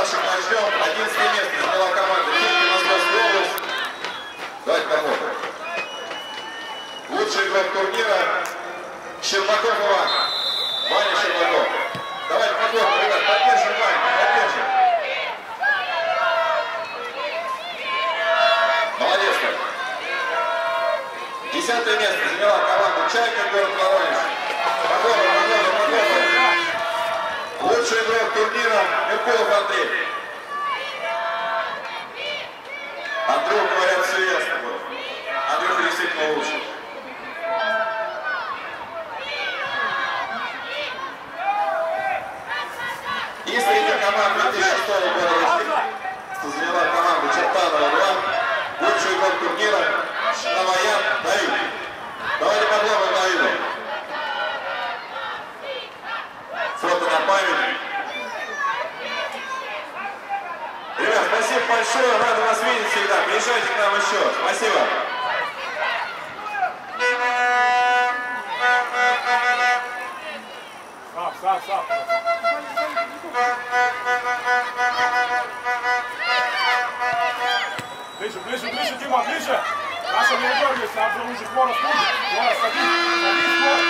старших начнем. 11 место заняла команда Химки Московской области. Давайте посмотрим. Лучший игрок турнира Щербаков Иван. Ваня Щербаков. Давайте посмотрим, ребят, поддержим Ваню, поддержим. Молодец как. 10 место заняла команда Чайка, город Воронеж. Погода. Лучший игрок турнира Меркулов Андрей. Андрюх, говорят, все ясно было. Андрюха действительно лучше. И среди команд 2006 года рождения заняла команда Чертанова 2. Лучший игрок турнира Шнаваян Давид. Давайте подловим Давиду. Фото на память. Ребят, спасибо большое, рады вас видеть всегда. Приезжайте к нам еще. Спасибо. Сап. Ближе, Дима, ближе. Наша не дергайся, а уже Хворос будет. Хворос, садись, Хворос.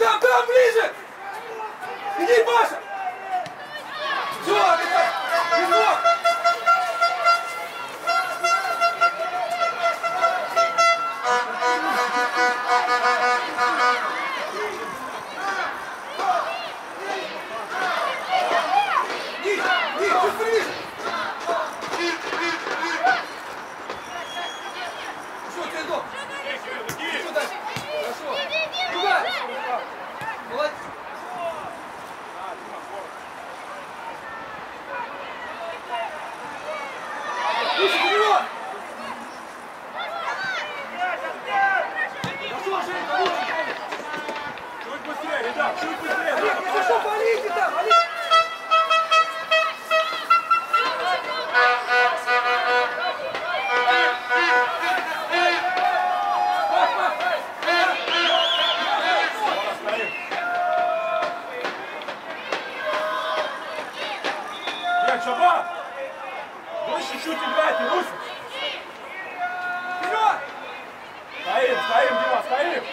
Там, ближе! Иди, Паша! Все, отдыхай! Везок! Иди, чуть ближе! Что, Кирилл? Что дальше? Хорошо. Туда! Молодец! Выше, вперед! Хорошо, Женька, лучше! Чуть быстрее, ребят, чуть быстрее. Хорошо, валите там, валите! Шабан! Выше чуть играйте, выше! Вперед! Стоим, Дима, стоим!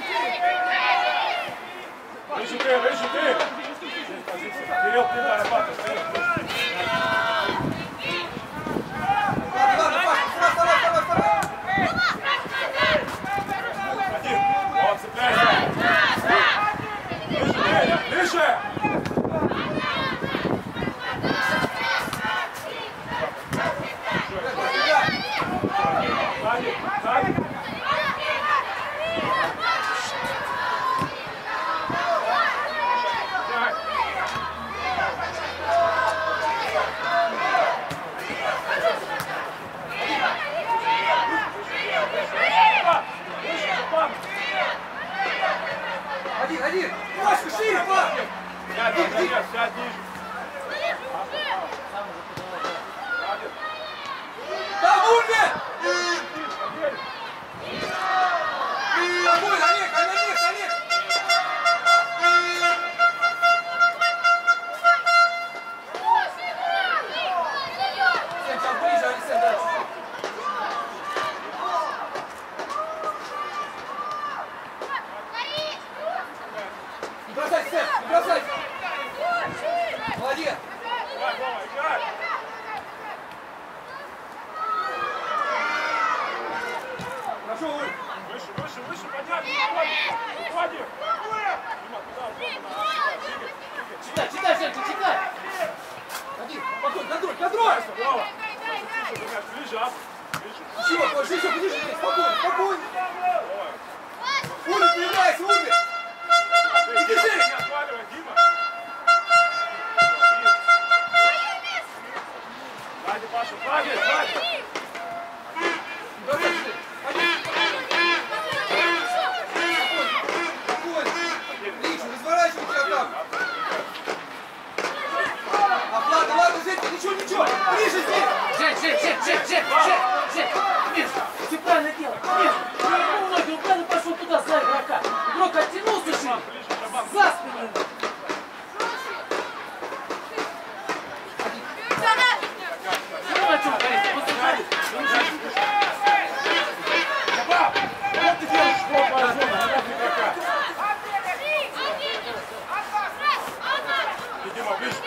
Выше ты! Здесь позиция. Кирилл, ты дорабатывай, стоим. Ладно, Паша, вставай! Один, вот, цепляйся! Выше! Сзади! Один! Пашка, шире, Пашка! Сядь ниже! Там Ульве! Тобой, Олег! Сэм, там ближе, Алексей, да, чуть-чуть. Не бросайся, Сэм, не бросайся! Молодец! Давай, играй! Хорошо, Уль! Выше, подняться! Уходи! Дима, туда, двигай! Читай, Женька, читай! Один, контроль! Вова! Ближе, ап! Ближе! Еще, Паша, еще, ближе, спокойно! Уля, принимайся, Уля! Иди, Женя! Не отваливай, Дима! Сзади, Паша, сзади! Давай, Женя! Отлично, разворачивайте атаку! Ладно, Женька, ничего! Ближе здесь! Жень, ты правильно делал, ему ноги убрал и пошел туда за игрока. Игрок оттянулся шире, за спину ему. Давай, что, Борис, посмотри. Вот ты делаешь школу зону, не игрока! Дима, ближе!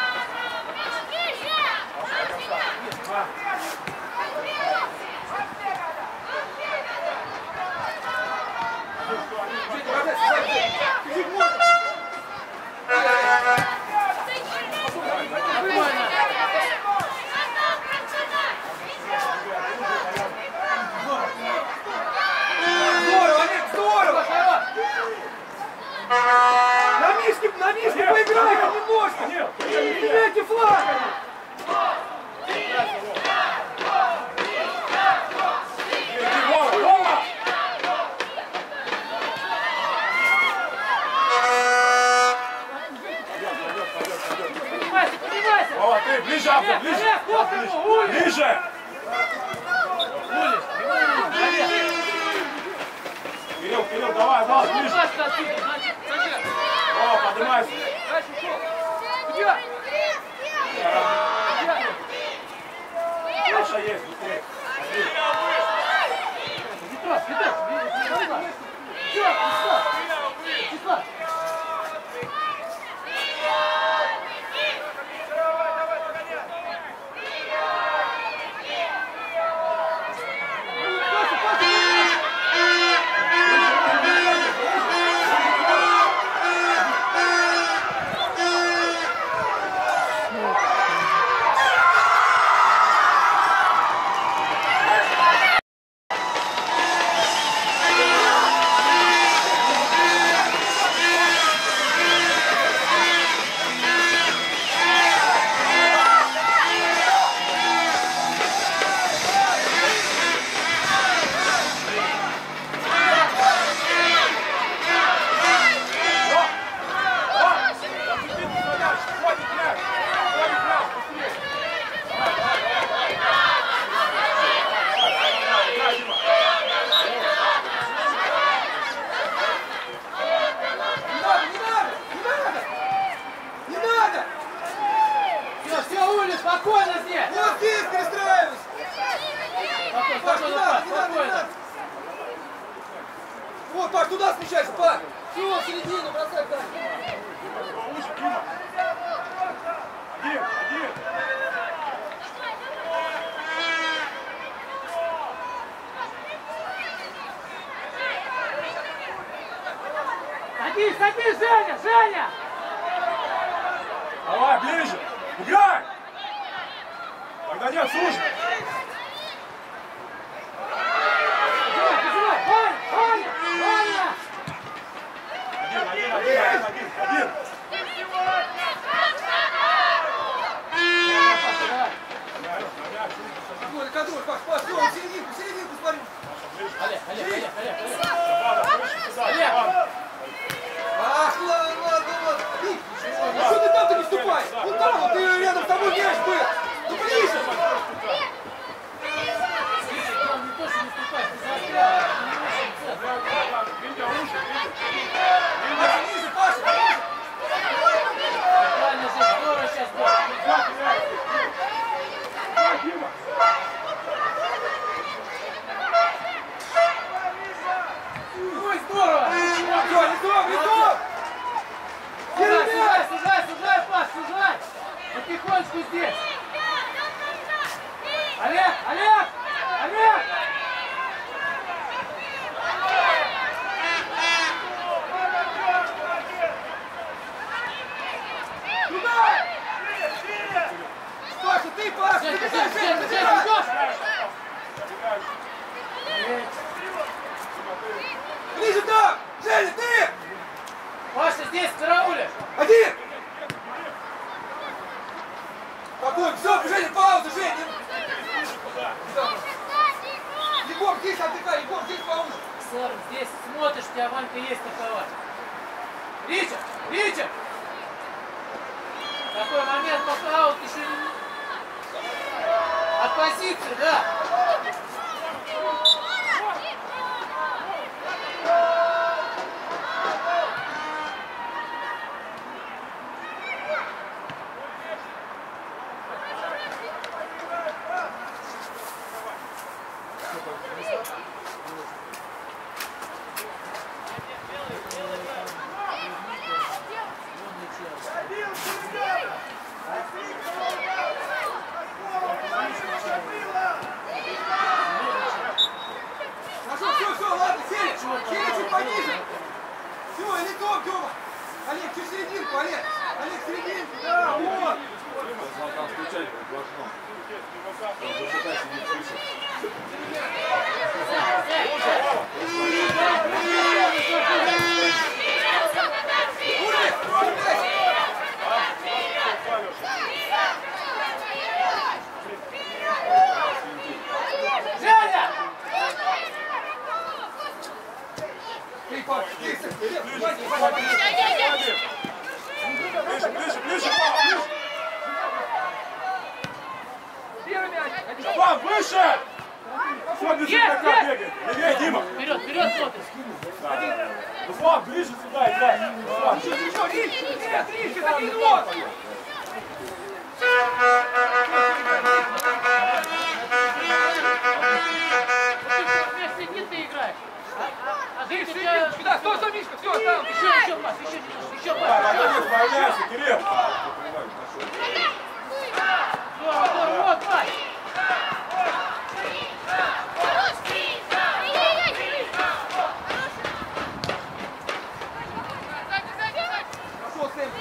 Здорово! На мишке поиграй немножко! Меняйте флаг! Поднимайся! Вова, ты ближе, Абза, ближе! Ближе! Кирилл, давай, ближе! Вова, поднимайся! Саша есть, быстрее! Петр, середину, бросай дальше. Выше, Дима. Один. Садись, Женя! Давай, ближе. Играй. Тогда нет, слушай. Ваня! Один. Контроль, Паш, серединку смотри. Олег. Ах, ладно. Что ты там-то не вступай? Ну там, вот ты рядом с тобой мяч был. Ну ближе. Там не то, что не вступай, ты застрял. Ниже, Паша. Правильно, Жень, здорово сейчас будет. Ой, здорово! Лицом! Сужай, Паш, сужай! Потихонечку здесь! Олег! Туда! Паша, ты, Паша! Жень, Забегай, идешь! Ближе там! Женя, ты! Паша, здесь, в карауле! Один! Какой? Все, Женя, пауза, Женя! Егор, здесь отдыхай, Егор, здесь пауза! Сэр, здесь смотришь, у тебя Ванька есть такова. Рича! Такой момент, пока аут еще не... От позиции, да! Все, ладно, сели чуть пониже. Все, лицом, Тёма. Олег, чуть серединку, Олег, серединку, да, вот. Там включать должно. Там высота сидит выше. Женя! Ты, Паш, здесь, Ближе, первый мяч. Ван, выше! Все, не бегает. Левее, Дима. Вперед, смотришь. Руслан, ближе сюда играй. Руслан. Еще, Ричи, забей рот. Вместе не ты играешь. А Жень, у тебя... Сюда, стой, Мишка, все, там. Еще пас, еще пас. Справляйся, Кирилл. Здорово, вот, Вась. Пошел, Сэм.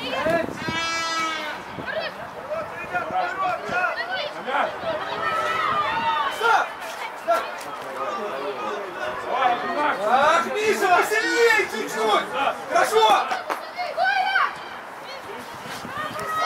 Ах, Миша, посильнее чуть-чуть! Хорошо!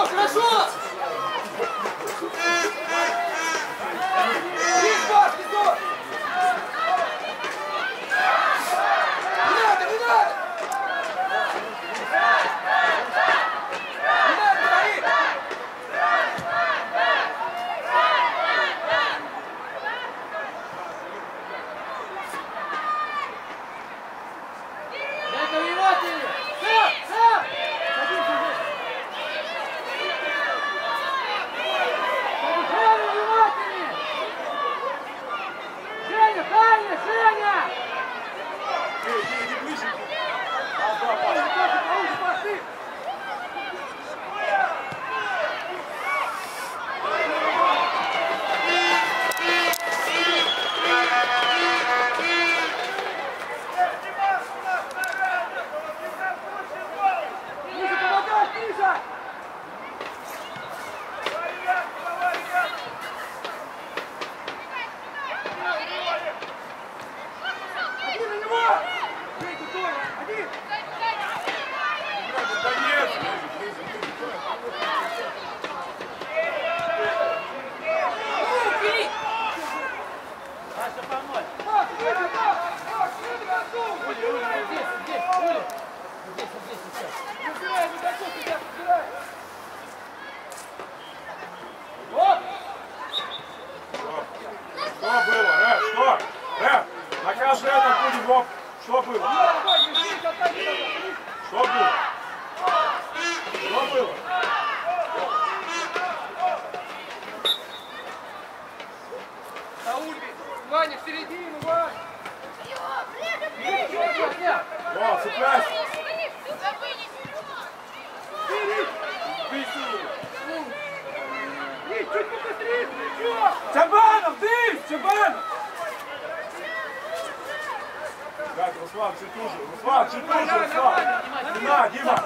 Хорошо, хорошо! Есть пас, Лизон! Не надо, не надо! Не надо, говори! Это внимательнее! Сам! Сам! Женя, внимательнее! Женя, Таня, Женя! Иди ближе. Да, Миша, помогай, Миша! Один на него! Бейте, Толя! Один! да нет. Руки! Саша, помочь! Макс, Миша, Макс, иди к отцу! Здесь, Оля! Здесь сейчас. Забирай, не готов, тебя забирай! Вот! Что было, Рэп? Что? Рэп, накажи это будем, Роб. Что было? Давай, держись, отойди, давай! Что было? Что было? Сауль, Ваня, в середину, Вань! О, цепляйся. Лиз, чуть побыстрее, плечо! Чабанов, ты! Чабанов! Так, Руслан, чуть уже. Руслан, чуть уже, Руслан. Дима, Дима.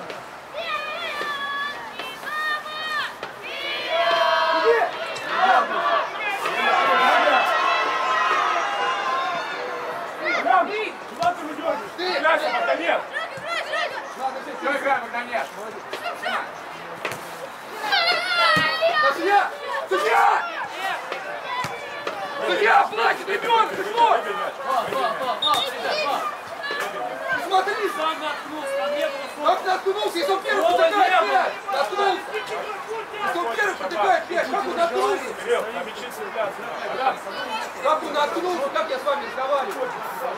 Куда ты уйдешь? Стреляйся, пока нет. Все, играем, пока нет. Судья! Судья! Судья, платит ребенка, ты что? Смотри! Сам наткнулся, там не было слова. Как ты наткнулся, если он первый протыкает мяч? Наткнулся! Если он первый протыкает мяч, как он наткнулся? Кирилл, там мячи цепляются. Как он наткнулся, как я с вами разговариваю?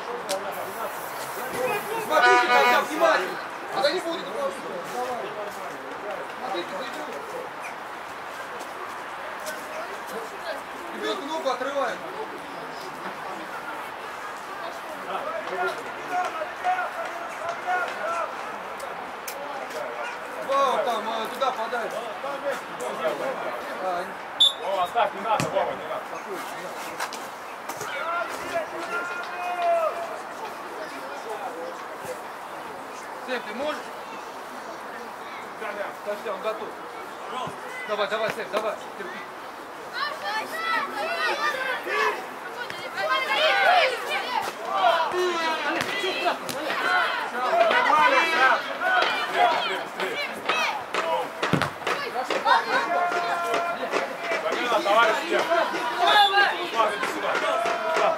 Смотрите, когда внимательно. Тогда не будет просто. Смотрите, зайдет. Ребенку ногу отрывает. Вау, там, туда подай. Вова, оставь, не надо, Вова, не надо. Сэм, ты можешь? Подожди, он готов. Давай, давай, Сэм, давай. Терпи. Нормально, да. Быстрее. Замена, товарищ, где? Руслан, иди сюда. Сюда.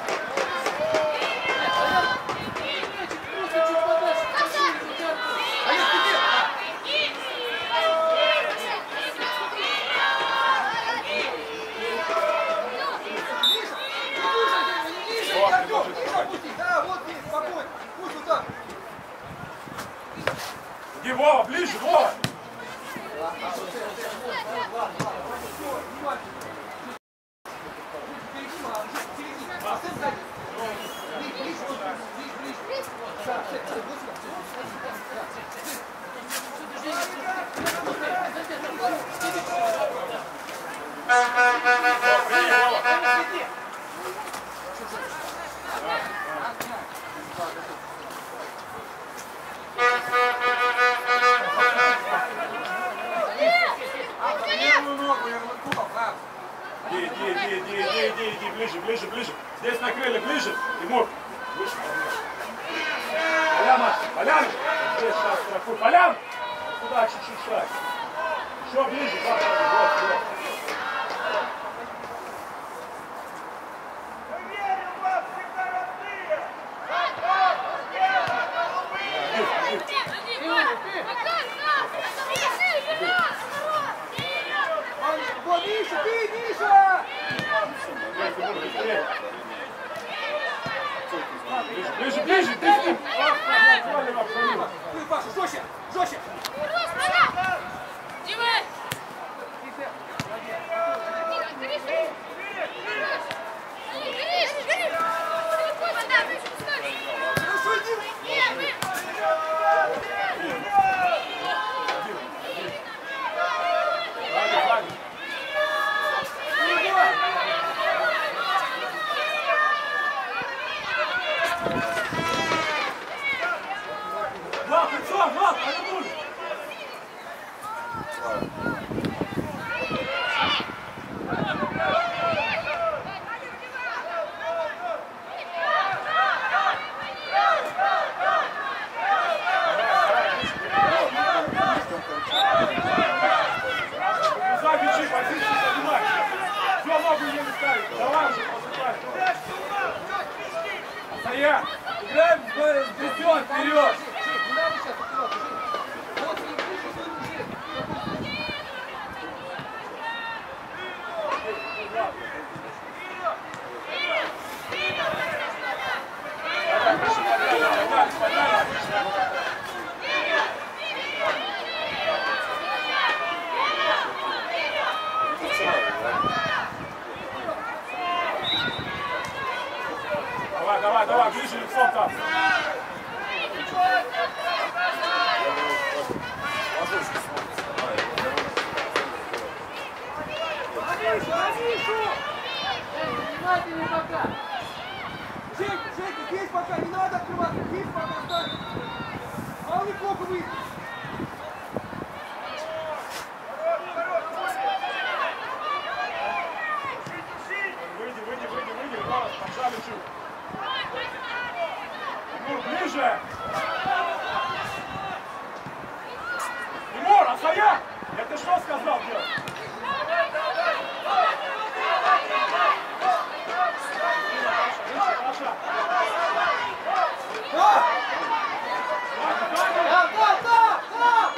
Олег, ты где? Да, вот здесь, спокойно. Пусть вот так. Иди, Вова, ближе, Вова. Иди, ближе. Здесь накрыли, ближе. Тимур, выше. Поляна. Здесь сейчас штрафуй. Полян! Сюда чуть-чуть шаг. Еще ближе, вот. Вот, Миша, ты, Миша! Ближе, ты! Ты, Паша, жестче, жестче! Хорошо, иди! Влад, лицо, Влад, повернули! Мячи, позицию занимай. Все, ногу не ставить. Давай уже посыпай. Стоять. Играем в бюстон, вперед! Давай, ближе лицом там. Внимательнее пока. Женька, здесь пока, не надо открываться, здесь пока ставить. Мало ли плохо выйдет. Выйди, Влад, поджали чуть. Тимур, ближе! Тимур, отстоять! Я тебе что сказал делать? Хорошо. Да!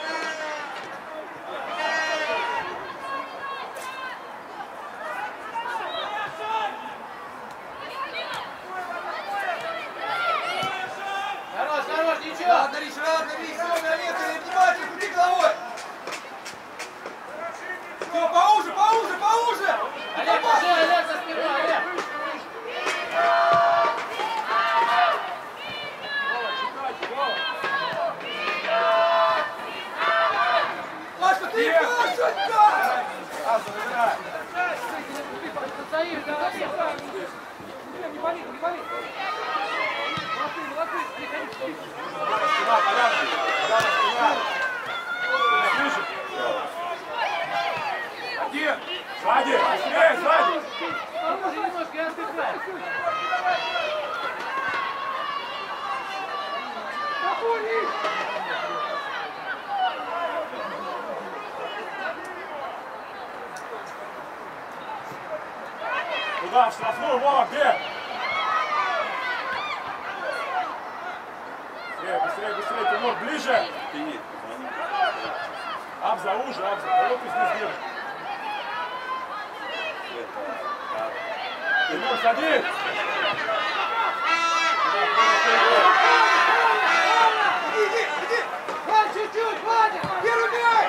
Хорош, ничего. Ладно, Рич, все, наверное, внимательно, крути головой. Все, поуже. Олег, пошли, Олег, за спиной, Олег. Пашка, ты Пашенька! Заир, давай. Не болит. Молодцы, приходи. Спина, поляна. Ближе. Один. Сзади, быстрее, сзади. Поможи немножко и отдыхай. Туда, в штрафную, Вова, где? Быстрее, Тимур, ближе. Абза, уже, кого ты здесь держишь? Тимур, садись. Иди! Вань, чуть-чуть, Ваня! Первый мяч!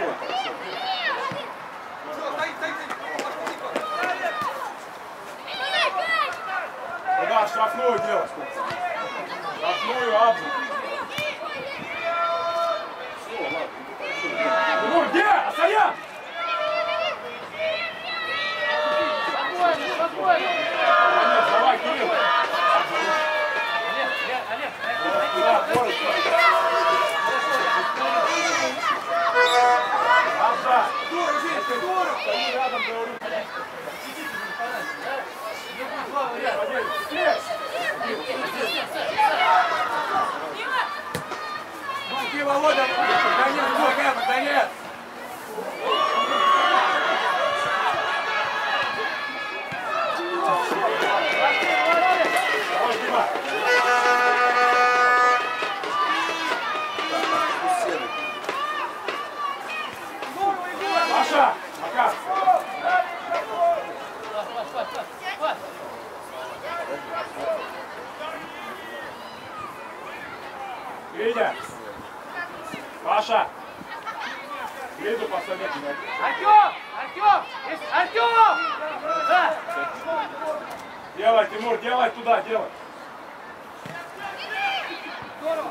Все, стоит. Туда, в штрафную делать. Штрафную, Абза. Тимур, где? Асая! Спокойно. Давай, Кирилл. Олег. Абза. Здорово, Женька, здорово! Стою рядом, говорю. Володя, конец, Гриду посадите. Артем! Артем! Артем! Да! Делай, Тимур, делай туда, делай. Здорово.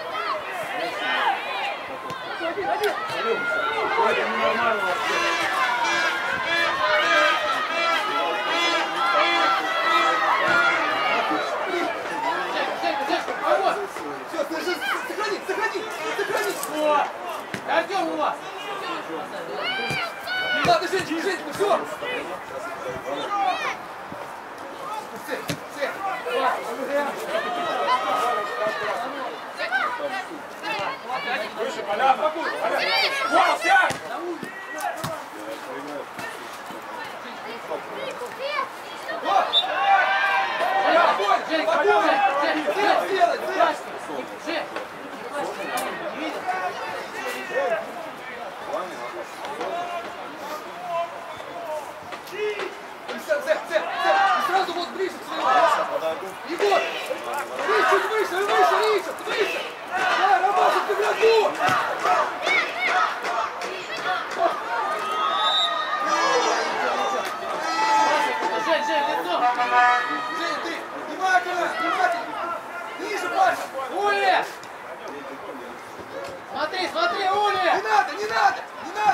Это ненормально вообще. Все, сохрани. Вот! Артем у вас! Ладно, Женечка, все. Выше, Поляна. Вау, сядь! И сразу вот ближе к своему. Егор! Чуть выше, выше! Да, работать в игроку! Жень, лицо! Жень, ты! Внимательно! Ниже, Паша! Уля! Смотри, Уля! Не надо! Не надо!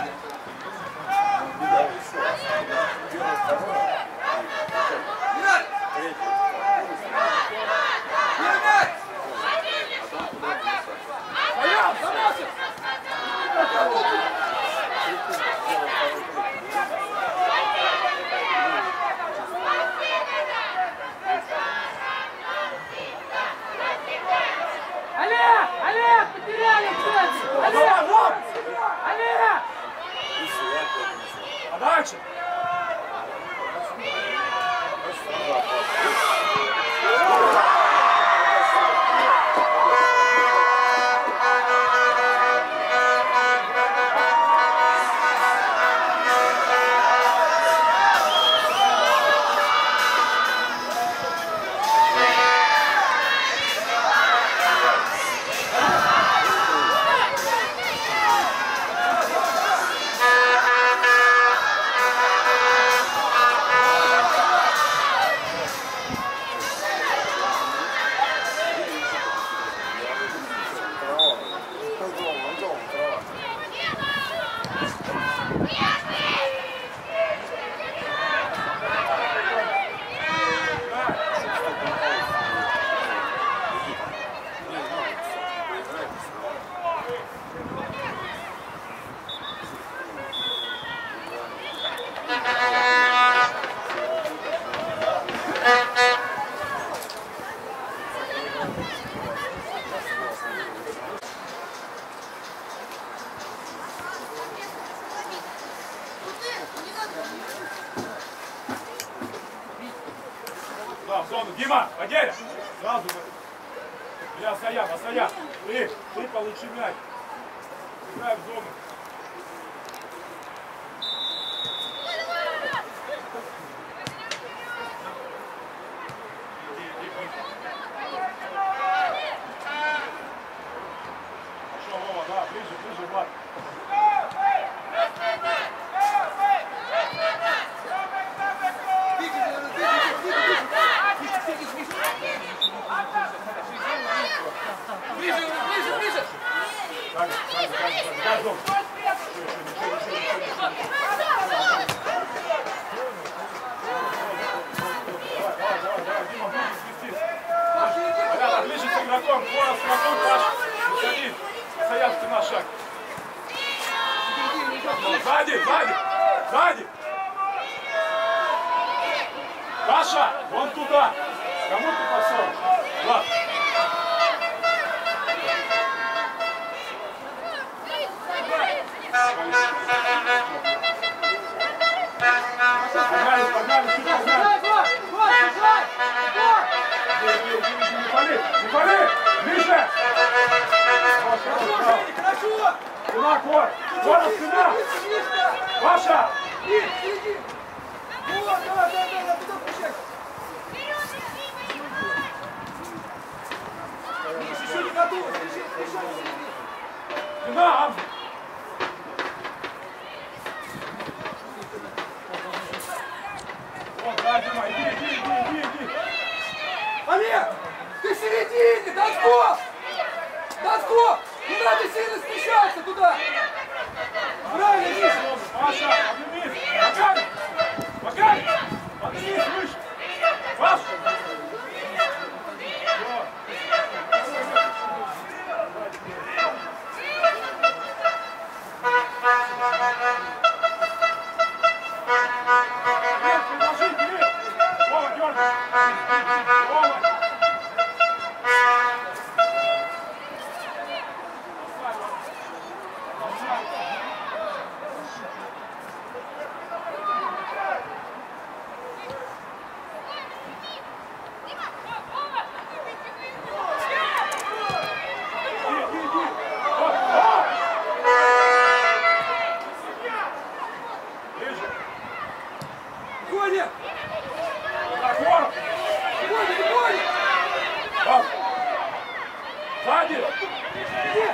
Олег, потеряли, кстати! Олег! А дальше? Да, в зону. Дима, подель! Сразу. Бля, Саян. Ты получи мяч. Играй в зону. Пошел, Вова, да, ближе, Влад. Ближе! Дай зону. Давай, Дима, ближе свистись. Поляна, ближе с игроком, Хвора с игроком, Паш, садись. Саян, спина, шаг. Сзади! Паша, вон туда. Кому ты пошел? Влад. Погнали, не пали! Ближе! Хорошо! Спина, Кора, спина! Паша! Вот, да, туда включай! Миш, еще не готов! Спина, Амзи! середине, Донсков! Донсков! Не надо сильно смещаться туда! Правильно, Миша! Паша, поднимись! Макарий! Макарий! Поднимись выше! Паша! Предложи, бери! Вова, дергай! Вова! Коля! Так, ворот! Коля, Коля! Пас! Сзади! Где?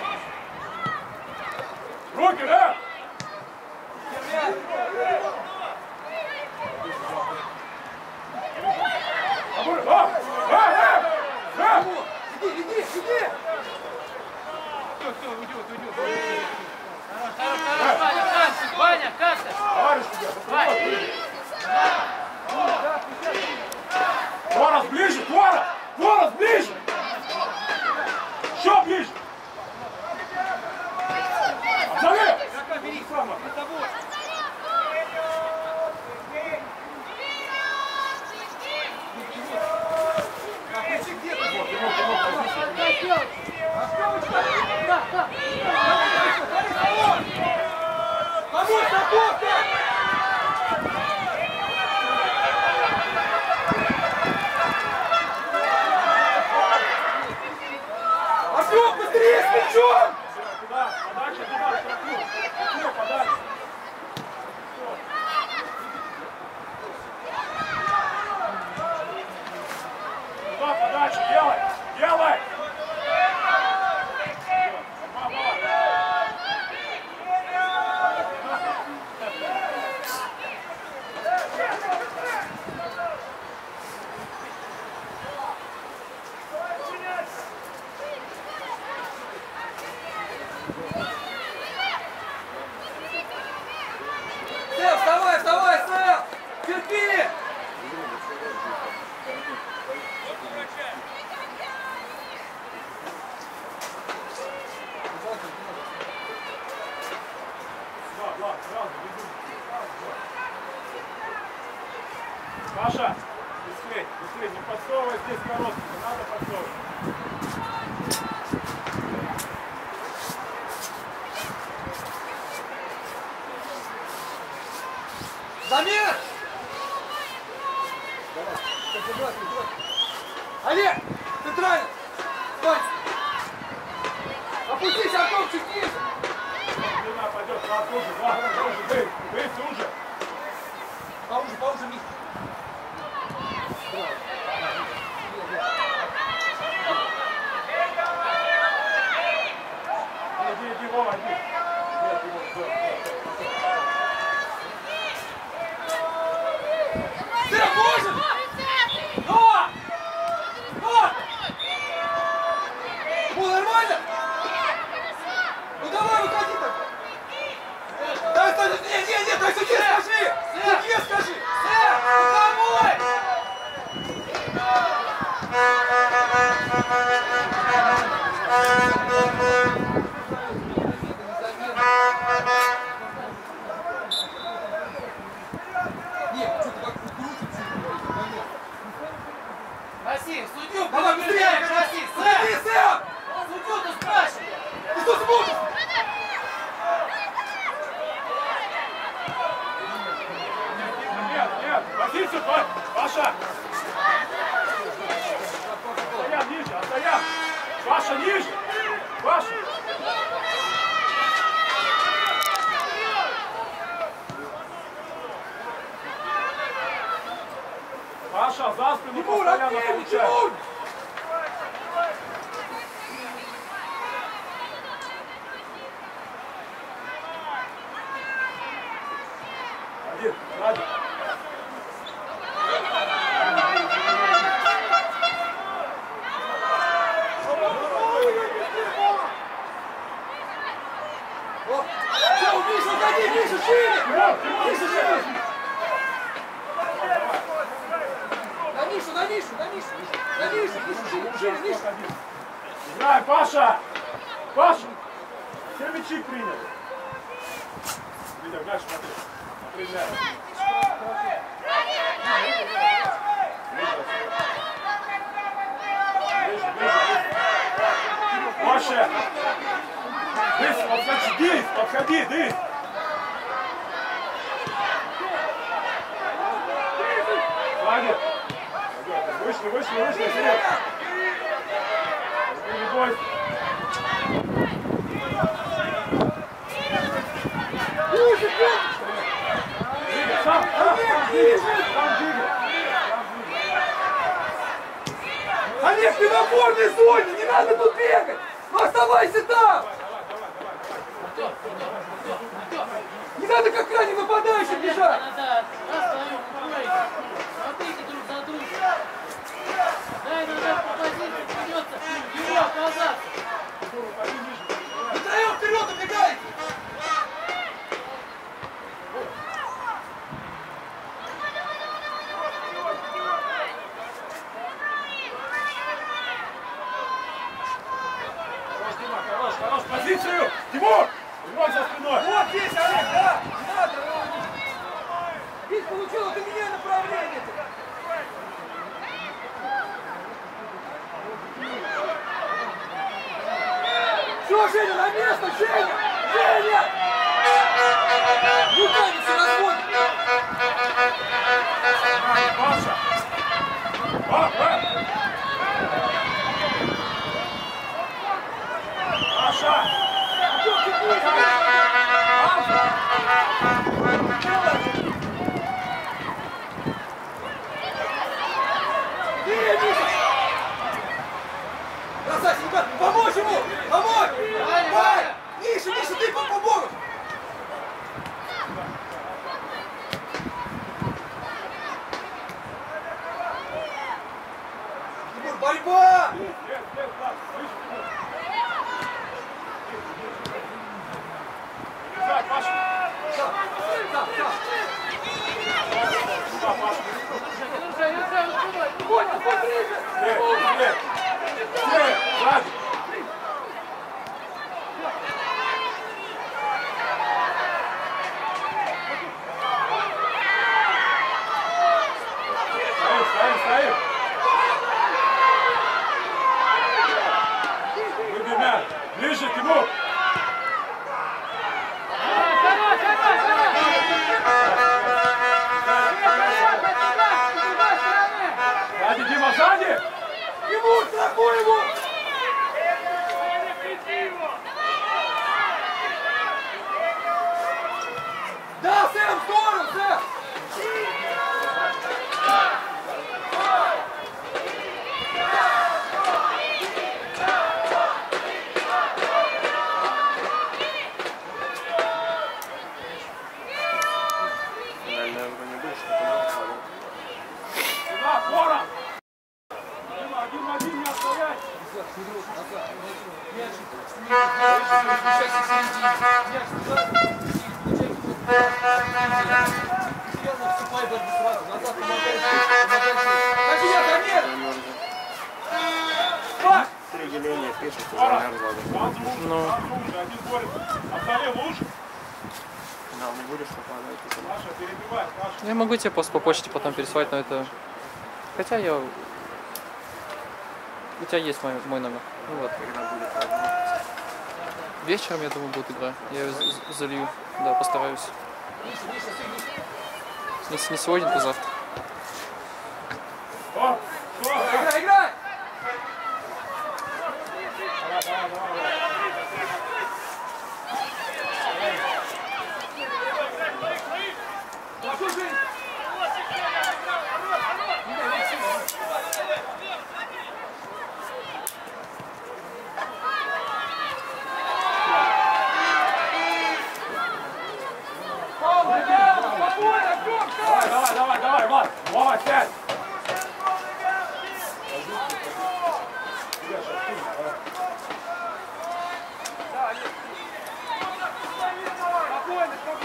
Руки, да? Иди, иди, иди! Ваня, касса! Товарищ тебя, Ворот ближе, ворот! Ворот ближе! Еще ближе! Отзови! Помочь на бок! Артем, быстрее с мячом! Туда, подача туда, штрафную. Штрафную подача. Туда подачу, делай! Делай! Сэм, вставай, вставай, Сэм! Терпи! Влад, сразу, веду. Паша, быстрее, быстрее, не подсовывай здесь короткий, не надо подсовывать. Замер! Олег! Центрально! Стой! Опустись, Артем, чуть ниже! Длина пойдет, Влад, уже, Влад, уже, ты уже. Поуже, Миша. Иди, Вова, иди. Сэм, можешь? Но! Ну, нормально? Ну давай, выходи так! Дай, стой, нет, дай судье скажи! Судье скажи! Сэм, домой! Нет, что-то как крутится. Василий, судью, Давай, быстрее! Василий, Смотри, Сэм! судью-то спрашивай! Ты что смотришь? Нет, позицию, Паша. Стоян ниже, Стоян. Паша ниже. Паша. Паша, за спину Тимур, постоянно отбей, получает. Тимур! Один, сзади. Отойди, Миша, шире! Миша, шире! На Мишу, на Мишу, на Мишу! На Мишу, Миша, шире, Миша! Играй, Паша! Паша! Все мячи принял. Видя, мяч смотри. Определяй. Паша! Дыс, подскочи, Дыс, подходи, Дыс! Сзади! Вышли, вперед! Не бойся! Сам двигай! Олег, ты в опорной зоне, не надо тут бегать! Ну оставайся там! Не надо как ранее нападающий бежать! Надо расстаем, смотрите друг за другом. Дай надо по позиции придется его оказаться. Втроем вперед убегайте! Хорош, позицию! Тимур! Игрок за спиной! Вот здесь, Олег, да! Не надо! Видишь, получил от меня направление! Все, Женя, на место, Женя! Женя! Руками все разводит! Паша! Паша! Красавчик, ребят, помочь ему! Помочь! Давай! Миша, ты поможешь! Тимур, борьба! Паша! Стоим! Ближе, Тимур! Сзади, Дима, сзади! Тимур, страхуй его! Да, Сэм, здорово, Сэм! Сюда, фором! Дима, один не оставляй! Определение пишет, Фором! замерзла. Один борется. Остальные лучше. Да, не будешь попадать. Паша, перебивай, Паша. Я могу тебе пост по почте потом пересылать, но это... Хотя я... У тебя есть мой номер. Ну вот. Когда будет возможность. Вечером, я думаю, будет игра. Я ее залью. Да, постараюсь. Если не сегодня, то завтра. Играй, играй! Хорошо, Жень! Давай, Влад! Вова, сядь! Спокойно, спокойно!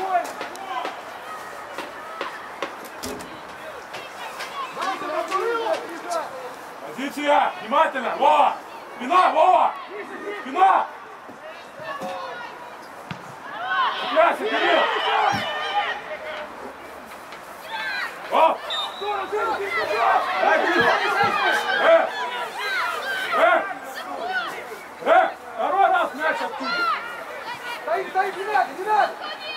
позиция! Внимательно! Вова! Спина, Вова! Спина! Цепляйся, Кирилл! Оп! Второй раз мяч оттуда! Стоит, стоит, не надо, не надо!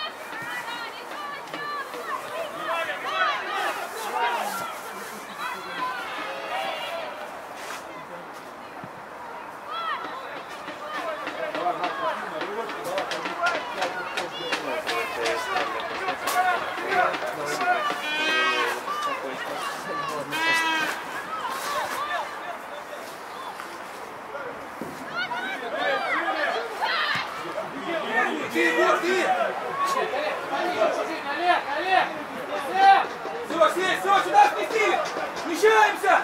Все, сюда сместили! Смещаемся!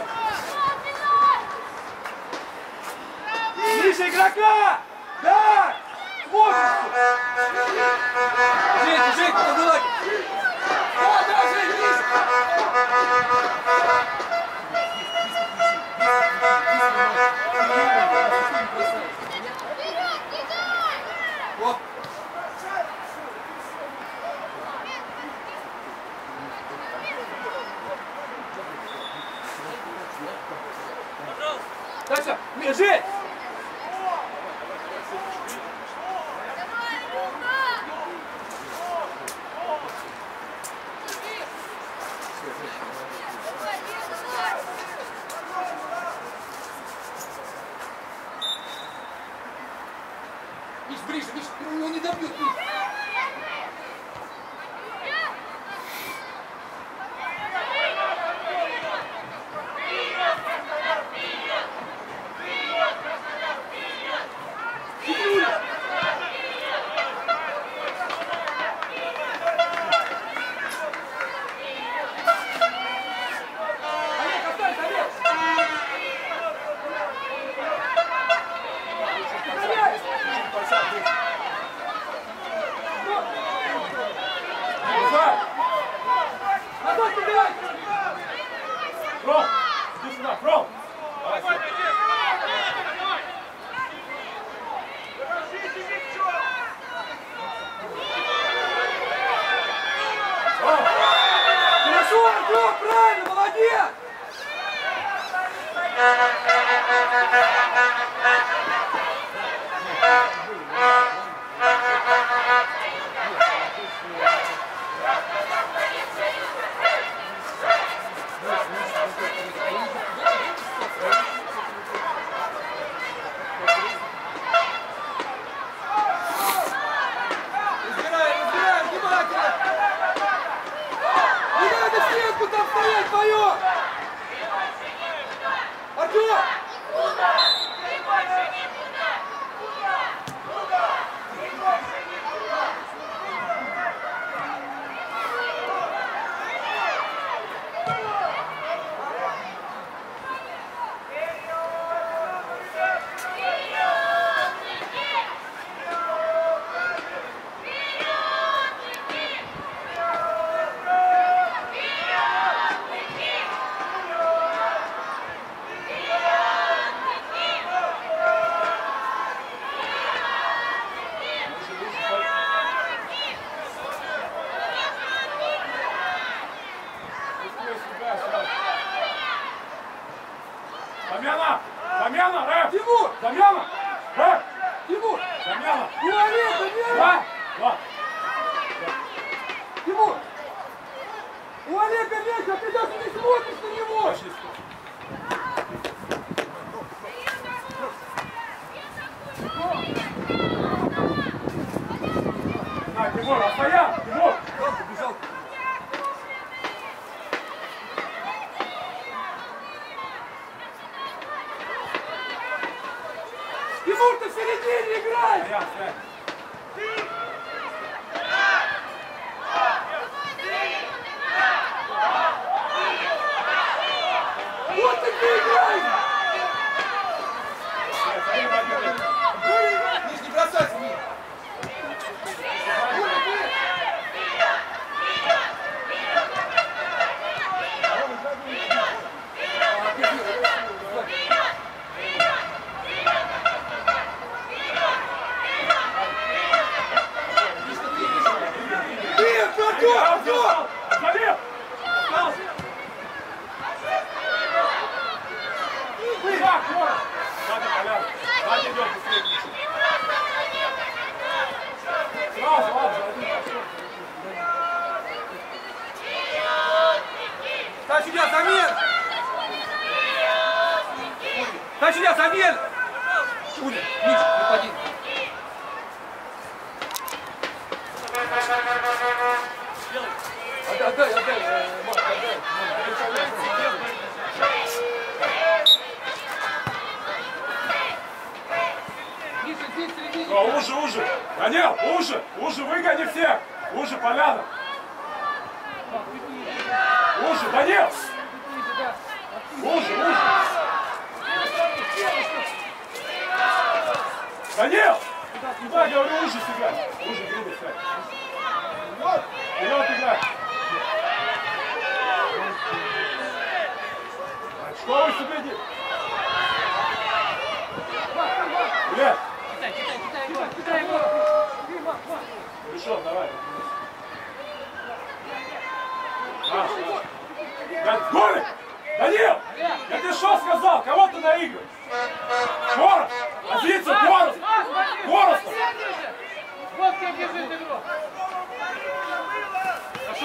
Ниже игрока! Да! Вот! Жень, Жень, подавай! Да, да, Жень, ниже! Вот! Дальше! Жень! Миш, ближе, Миш, он не добьет, Миш. Фрол! Иди сюда, Фрол! Хорошо, Артём, правильно, молодец! Разбираем, внимательно! Не надо в стенку там стоять, твое! Артём! Замена! Замена, рэп! Тимур! Замена! Рэп! Тимур! Замена! У Олега, замена! Да! Да! Тимур! У Олега мяч, а ты даже не смотришь на него! На, Тимур, отстоял! Тимур! Жалко, бежал. Тимур, ты в середине играй! Стоять, стоять! Вот ты где играешь! Миш, не бросайся, Миш! Артем! Артем! Залез! Так, вот! Сзади Поляна. Сзади идет быстрее. Сразу, ладно, один пошел. Дай сюда, Замир! Дай сюда, Замир! Уля, Миша, выпади. Отдай, Марк, отдай. Миша, здесь в середине. Уже. Данил, уже, выгони всех. Уже, Поляна. Уже, Данил. Уже. Данил! Туда, говорю, уже сыграй. Уже, грубо сядь. Вперед играй. Что вы себе делаете? Блядь. Кидай его! Решен, давай. Голик! Данил! Я тебе что сказал? Кого ты наигрываешь? Коров! Позицию, Коров! Коров! Вот кем бежит игрок! Хорошо!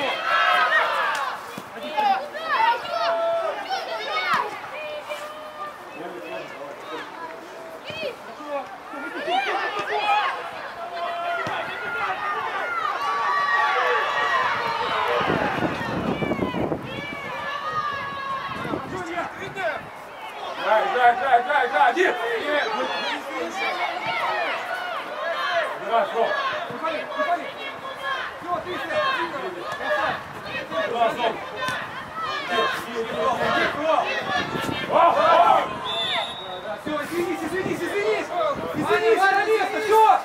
Играй, один! Играй, Фрон! Выходи! Все, ты Играй, Фрон! Все, извинись! Извинись, на место, все!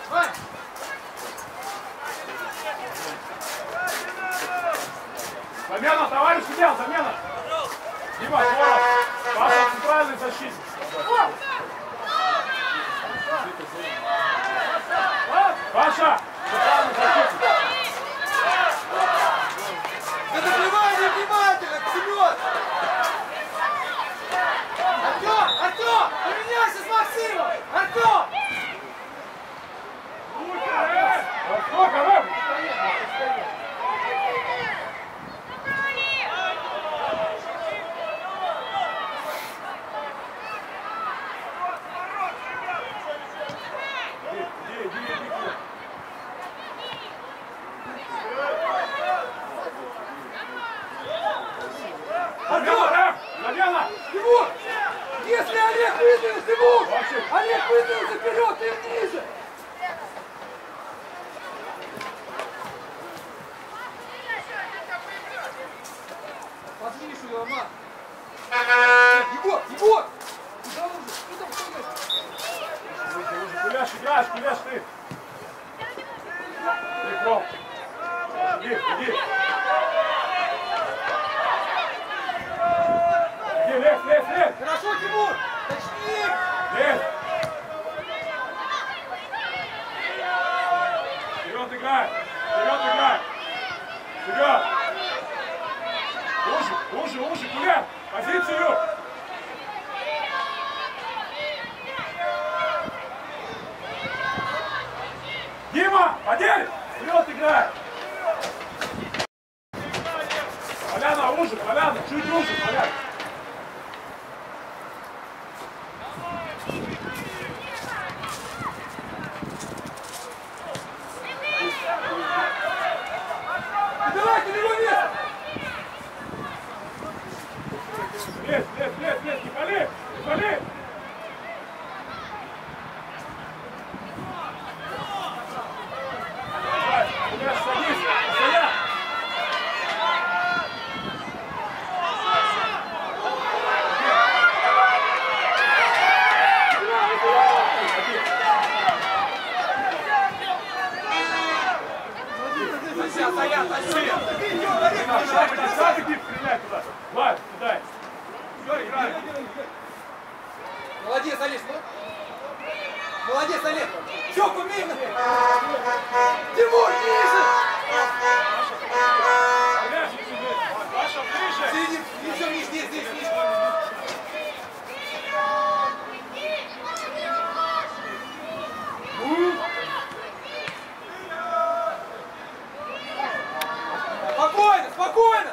Замена, товарищ судья, замена! Дима, Коров! Паша, центральный защитник! Паша! Центральный защитник! Это внимание, внимательно, Семен! Артем! Поменяйся с Максимом! Артем! Сколько, Рэм? Тимур! Если Олег выдвинулся, Тимур! Олег выдвинулся вперед, ты ниже! Подвишу его, Марк! Егор! Куда уже? Куляш, играешь, Куляш, ты! Легко! Иди! Лев! Хорошо, Тимур! Точнее! Лев! Вперед играй! Вперед! Уже, Куляш! Позицию! Дима, подель! Вперед играй! Поляна, чуть уже, Поляна! Давайте, на его место! Лезь, не пали! Куляш, садись! Стоять! Шаг иди, стреляй туда! Влад, кидай! Все, играй! Молодец, Олег! Молодец, Олег! Все, помимо! Тимур, ниже! Спокойно, спокойно!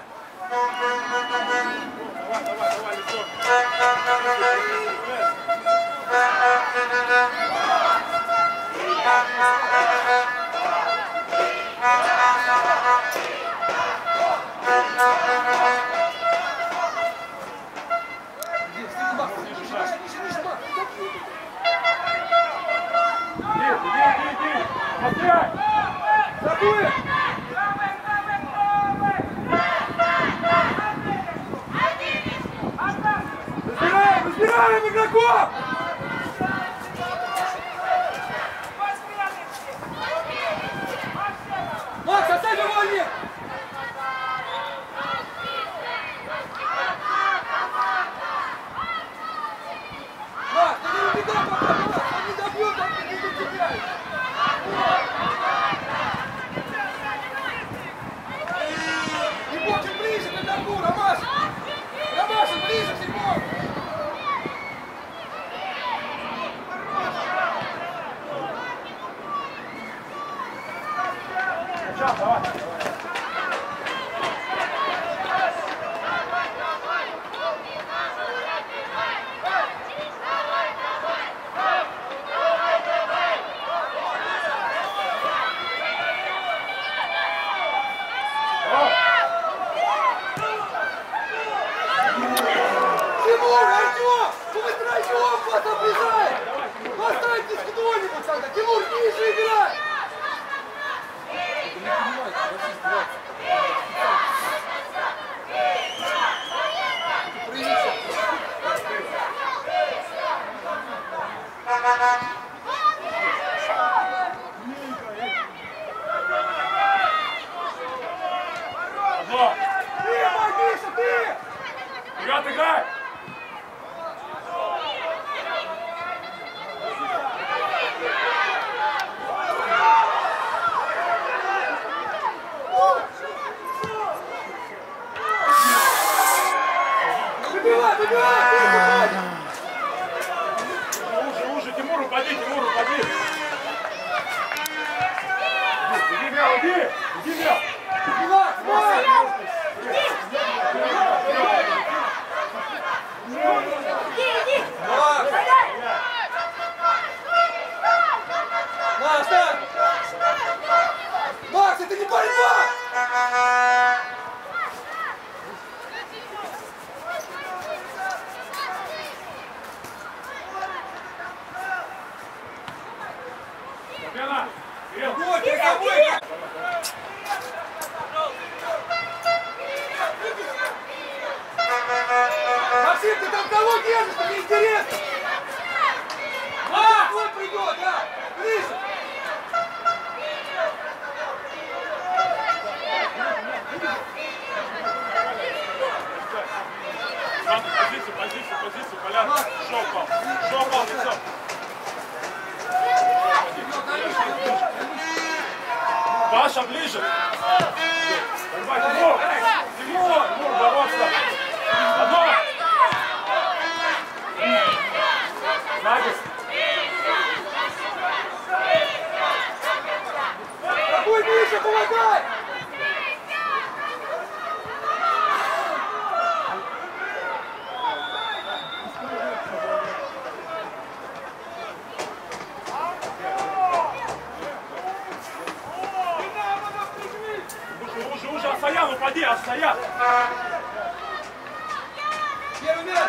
Давай, давай, давай, лицо. Иди. Отдай! Закуй! Разбираем игроков! Макс, оставь его один! Макс, ты не убегай пока, Макс, он не добьет, он не добегает. Егор, чуть ближе к игроку, Ромаша! Ромаша, ближе к Егору! Давай. Тимур, Артем! Ну вы троем вас обрезаете! Останьтесь кто-нибудь тогда! Тимур, ниже играй! Одно. Ты, Миша, ты! Вперед, играй! Выбивай, выбивай! Уже, Тимур, упади! Иди, Мяу, иди, Мяу! Макс, Макс! Макс, так! Макс, это не борьба! Победа! Вперед! Вот, перед тобой! Максим, ты там кого держишь? Мне интересно! Макс! Вот придет, да! Ближе! Позицию, Колян! Шо упал, лицо! Паша, ближе! Тимур, бороться! Одно! Нагис! Какой Миша, помогай! Уже, Асаян, упади, Асаян! Первый мяч!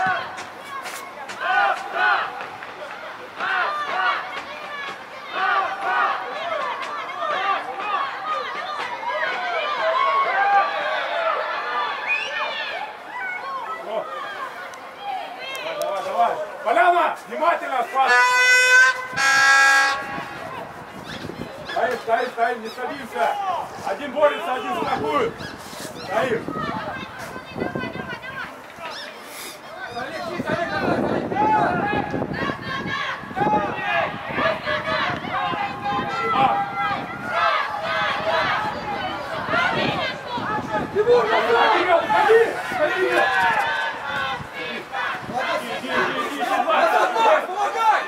Давай! Поляна! Внимательно, Спас! Стоим, не садимся! Один борется, один страхует! Стоим! Олег, давай! Тимур, назад, Макс, помогай!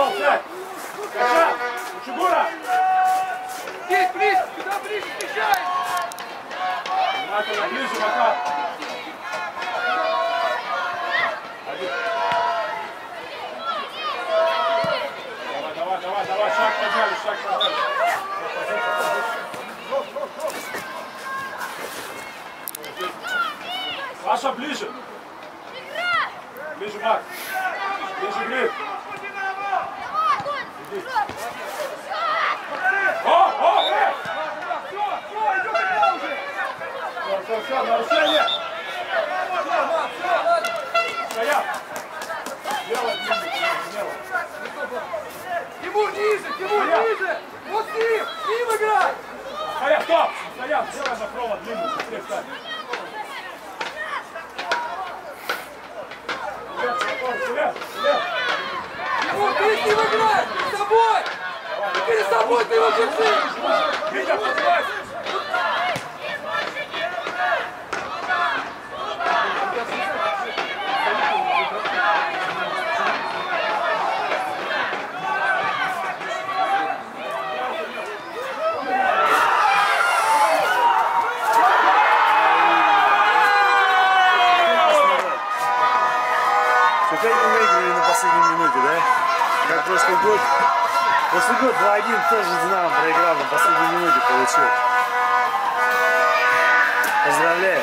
Ром, сядь! Каша! Чугура! Здесь, ближе, сюда ближе, встречай! Внимательно, ближе, Макар! Давай, шаг подняли, шаг подняли. Саша, ближе. Ближе, Макс. Ближе, Гриф. О, Гриф! Все, нарушение. Стоять. Делай, смело. Тимур, ниже! Вот с ним играй! Стоять, стоп! Стоять, делай на провод длинный, быстрее встань. Тимур, ты с ним играй! Перед собой! Перед собой ты его держи! Витя, поднимайся! Опять мы выиграли на последней минуте, да? Как прошлый год. Прошлый год 2-1 тоже Динамо проиграл, на последней минуте получил. Поздравляю.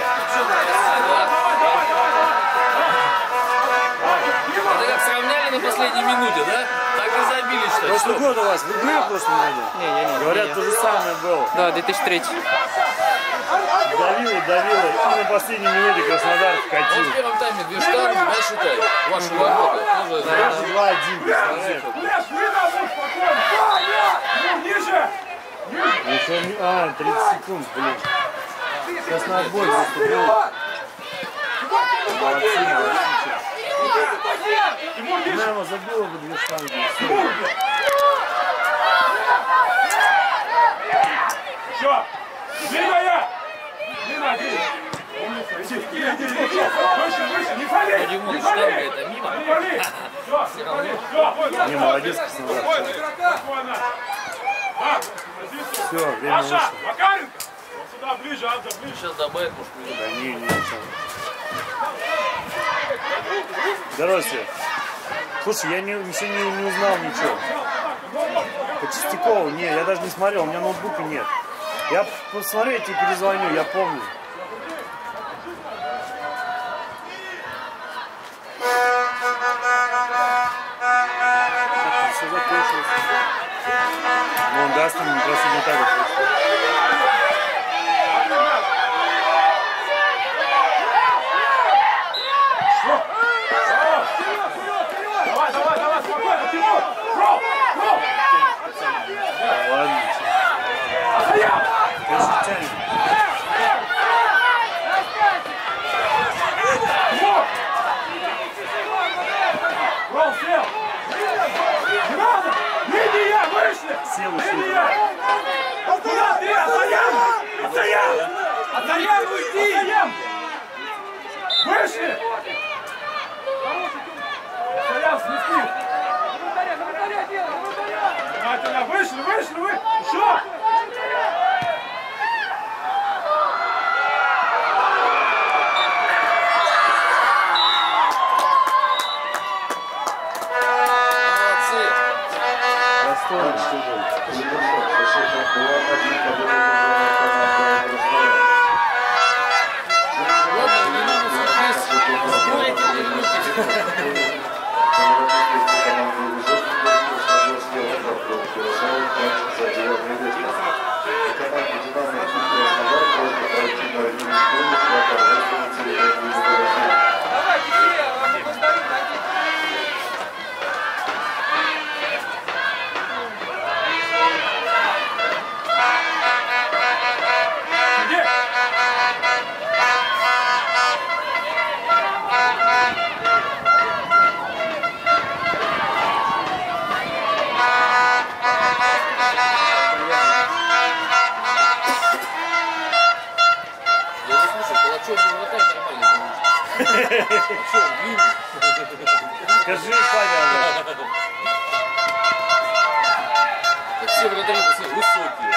Это как сравняли на последней минуте, да? Так и забили, что ли? Прошлый год у вас, вы были в прошлом году? Не, я не. Говорят, то же самое было. Да, 2003. Давило, и на последней минуте Краснодар Вот вкатил. в первом тайме 2 штанги, да, считай? Ваша работа. Тоже, Даже 2-1, представляешь? Блядь, не надо, спокойно! Ну, ниже! Еще 30 секунд, блин. Сейчас на отбой просто будет. Молодцы, молодцы. Тимур, ниже! Динамо забило бы 2 штанги. Еще! Длинная! Длинная, Гриф! Умница, иди! Выше, не пали! Димон, Не штанга пали! это мимо. Не пали! Все, все! Не, молодец, Краснодар. Спокойно! Так, позицию! Все, время Маша, вышло. Макаренко! Вот сюда, ближе, Авда, ближе! Сейчас добавит, может, Да не. Здорово, Свет. Слушай, я еще не узнал ничего. По Чистякову, не, я даже не смотрел, у меня ноутбука нет. Я посмотрю, я тебе перезвоню, я помню. Все закончилось. Ну, он даст ему просто не так вот. Давай, спокойно, Тимур! Фроу! Ладно, конечно, тянет. Фроу, сел! Не надо! Линия, вышли! Сел, Линия! Куда ты? Атаян! Атаян, уйди! Вышли! Атаян, смести! Внимательно, вышли! Еще! молодцы. Ладно, не надо здесь спорить или любить. Давайте все, поздравим, Я не слушаю, Калачев не хватает нормально. А что, он длинный? Скажи, Павел. все вратари, посмотри, высокие.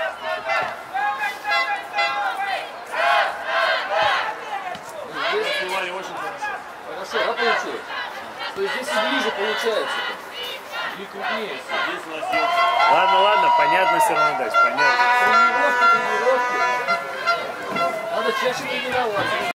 Снимали очень хорошо. Хорошо, да, получилось? То есть здесь и ближе получается. И крупнее все. Здесь у нас есть. Ладно, ладно, понятно все равно, Дась, понятно. Тренировки. Надо чаще тренироваться.